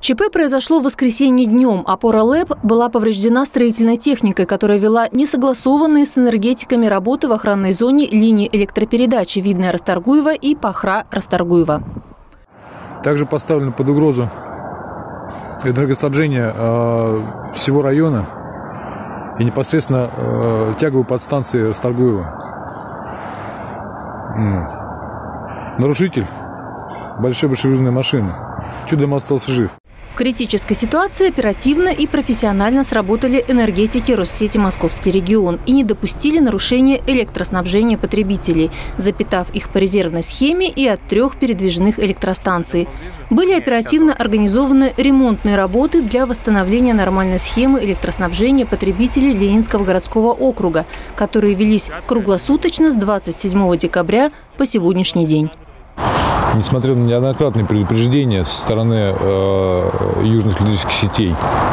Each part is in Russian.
ЧП произошло в воскресенье днем. Опора ЛЭП была повреждена строительной техникой, которая вела несогласованные с энергетиками работы в охранной зоне линии электропередачи Видное-Расторгуево и Пахра-Расторгуево. Также поставлено под угрозу энергоснабжение всего района и непосредственно тяговой подстанции Расторгуева. Нарушитель – большой грузовой машины. Чудом остался жив. В критической ситуации оперативно и профессионально сработали энергетики Россети Московский регион и не допустили нарушения электроснабжения потребителей, запитав их по резервной схеме и от 3 передвижных электростанций. Были оперативно организованы ремонтные работы для восстановления нормальной схемы электроснабжения потребителей Ленинского городского округа, которые велись круглосуточно с 27 декабря по сегодняшний день. Несмотря на неоднократные предупреждения со стороны южных электрических сетей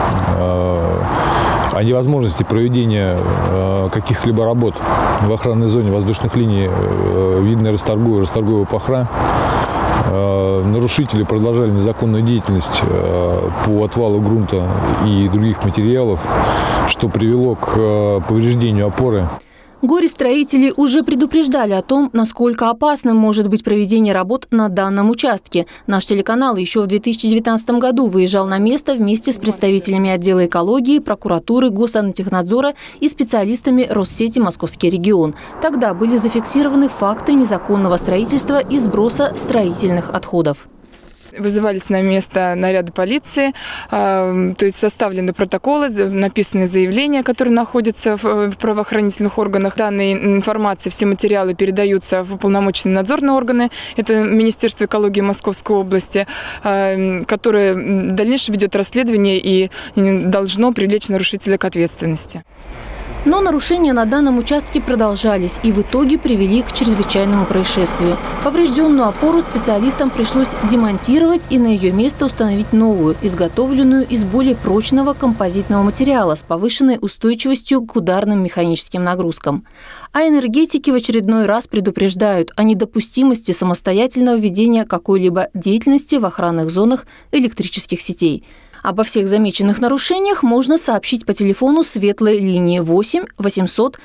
о невозможности проведения каких-либо работ в охранной зоне воздушных линий Видное-Расторгуево, Расторгуево-Пахра, нарушители продолжали незаконную деятельность по отвалу грунта и других материалов, что привело к повреждению опоры. Горе-строители уже предупреждали о том, насколько опасным может быть проведение работ на данном участке. Наш телеканал еще в 2019 году выезжал на место вместе с представителями отдела экологии, прокуратуры, Госсанэтехнадзора и специалистами Россети Московский регион. Тогда были зафиксированы факты незаконного строительства и сброса строительных отходов. Вызывались на место наряды полиции, то есть составлены протоколы, написаны заявления, которые находятся в правоохранительных органах. Данные информации, все материалы передаются в уполномоченные надзорные органы. Это Министерство экологии Московской области, которое в дальнейшем ведет расследование и должно привлечь нарушителя к ответственности. Но нарушения на данном участке продолжались и в итоге привели к чрезвычайному происшествию. Поврежденную опору специалистам пришлось демонтировать и на ее место установить новую, изготовленную из более прочного композитного материала с повышенной устойчивостью к ударным механическим нагрузкам. А энергетики в очередной раз предупреждают о недопустимости самостоятельного ведения какой-либо деятельности в охранных зонах электрических сетей. Обо всех замеченных нарушениях можно сообщить по телефону светлой линии 8 800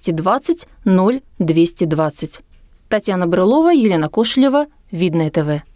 220 0220. Татьяна Брылова, Елена Кошелева, Видное ТВ.